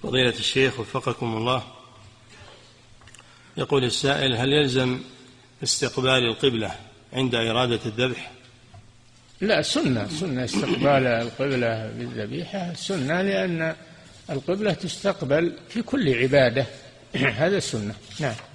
فضيلة الشيخ وفقكم الله، يقول السائل: هل يلزم استقبال القبلة عند إرادة الذبح؟ لا، سنة استقبال القبلة بالذبيحة سنة، لأن القبلة تستقبل في كل عبادة. هذا سنة. نعم.